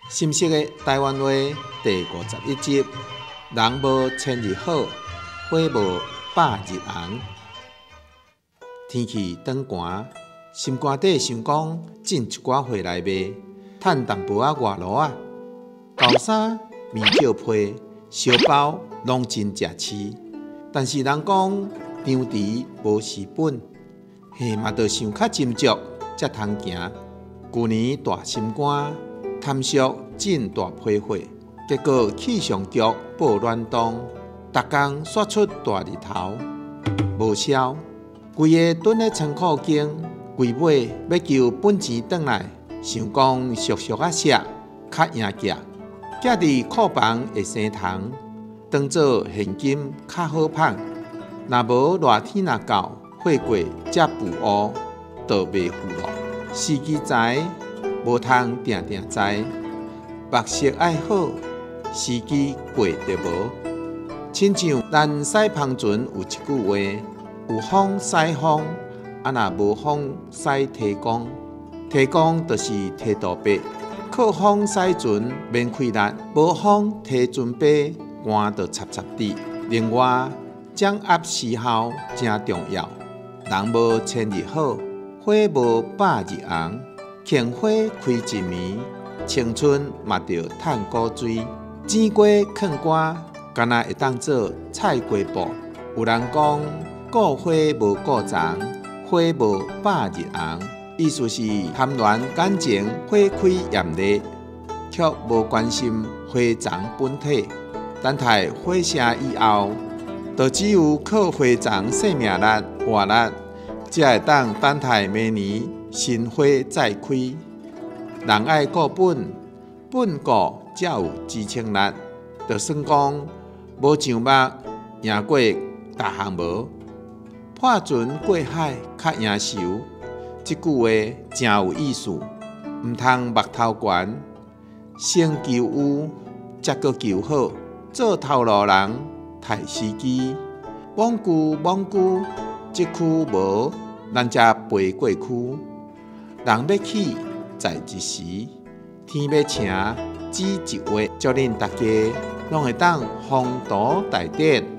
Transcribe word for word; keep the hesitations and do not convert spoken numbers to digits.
深色的台湾话第五十一集，人无千日好，花无百日红。天气转寒，心肝底想讲种一寡花来卖，趁淡薄仔外劳啊。厚衫、棉照被、烧包拢真食饲，但是人讲张弛无治本，嘿嘛着想较斟酌才通行。旧年大心肝。贪俗种大批货，结果气象局报暖冬，逐工刷出大日头，无销。规个蹲咧仓库间，规尾要求本钱转来，想讲俗俗啊食，较赢价。寄伫库房会生虫，当做现金较好捧。若无热天若到，货过才补乌，倒袂付咯。时机在。无通定定在，目色爱好，时机过着无。亲像咱洗芳船有一句话：有风洗风，啊若无风洗提供。提供就是提大白，靠风洗船免开力，无风提船白，汗就插插滴。另外，掌握时效真重要。人无千日好，花无百日红。乾花开一暝，青春嘛着趁古水。剪瓜囥瓜，敢若会当做菜瓜布。有人讲顾花无顾丛，花无百日红，意思是贪恋感情花开艳丽，却无关心花丛本体。等待花谢以后，就只有靠花丛生命力、活力，才会当等待明年。新花再开，人爱顾本，本顾才有支撑力。就算讲无上目，赢过逐项无；破船过海，较赢泅。这句话真有意思，毋通目头悬，先求有，才阁求好。做头路人太时机，罔顾罔顾，即区无，咱才飞过区。人要起在一时，天要晴止一画，祝恁大家拢会当宏图大展。